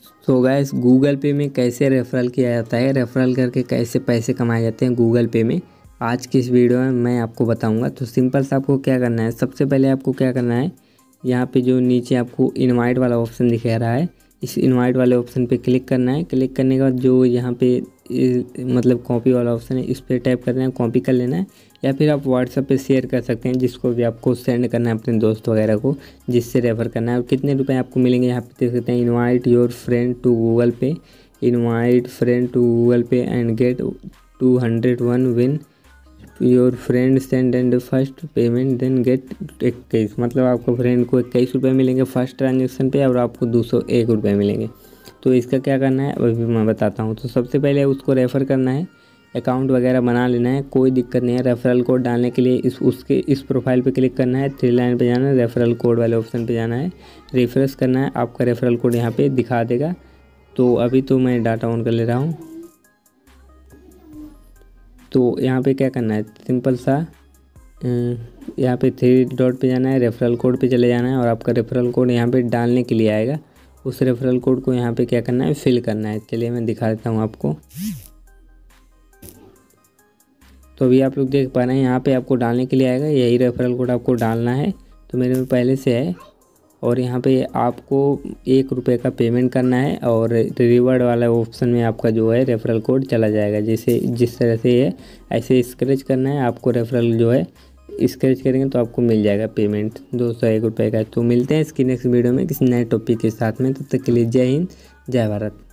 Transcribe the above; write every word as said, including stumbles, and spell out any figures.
तो guys Google पे में कैसे रेफरल किया जाता है, रेफरल करके कैसे पैसे कमाए जाते हैं गूगल पे में, आज की इस वीडियो में मैं आपको बताऊंगा। तो सिंपल सा आपको क्या करना है, सबसे पहले आपको क्या करना है, यहाँ पे जो नीचे आपको इनवाइट वाला ऑप्शन दिखा रहा है, इस इनवाइट वाले ऑप्शन पे क्लिक करना है। क्लिक करने के बाद जो यहाँ पे मतलब कॉपी वाला ऑप्शन है, इस पर टैप करना है, कॉपी कर लेना है, या फिर आप व्हाट्सएप पे शेयर कर सकते हैं जिसको भी आपको सेंड करना है अपने दोस्त वगैरह को, जिससे रेफ़र करना है। और कितने रुपए आपको मिलेंगे यहाँ पे देख सकते हैं, invite your friend to Google Pay, invite friend to Google Pay and get two hundred one win your friend send and first payment then get इक्कीस, मतलब आपको फ्रेंड को इक्कीस रुपये मिलेंगे फर्स्ट ट्रांजेक्शन पे और आपको दो सौ एक रुपये मिलेंगे। तो इसका क्या करना है अभी मैं बताता हूँ। तो सबसे पहले उसको रेफ़र करना है, अकाउंट वगैरह बना लेना है, कोई दिक्कत नहीं है। रेफरल कोड डालने के लिए इस उसके इस प्रोफाइल पे क्लिक करना है, थ्री लाइन पे जाना है, रेफरल कोड वाले ऑप्शन पे जाना है, रिफ्रेश करना है, आपका रेफरल कोड यहाँ पे दिखा देगा। तो अभी तो मैं डाटा ऑन कर ले रहा हूँ। तो यहाँ पे क्या करना है, सिंपल सा यहाँ पे थ्री डॉट पे जाना है, रेफरल कोड पे चले जाना है और आपका रेफरल कोड यहाँ पे डालने के लिए आएगा। उस रेफरल कोड को यहाँ पे क्या करना है, फिल करना है। चलिए मैं दिखा देता हूँ आपको। तो अभी आप लोग देख पा रहे हैं यहाँ पे आपको डालने के लिए आएगा, यही रेफरल कोड आपको डालना है। तो मेरे में पहले से है और यहाँ पे आपको एक रुपये का पेमेंट करना है और रिवॉर्ड वाला ऑप्शन में आपका जो है रेफरल कोड चला जाएगा। जैसे जिस तरह से है ऐसे स्क्रैच करना है आपको, रेफरल जो है स्क्रैच करेंगे तो आपको मिल जाएगा पेमेंट दो सौ एक रुपये का। तो मिलते हैं इसकी नेक्स्ट वीडियो में किसी नए टॉपिक के साथ में, तब तक के लिए जय हिंद जय भारत।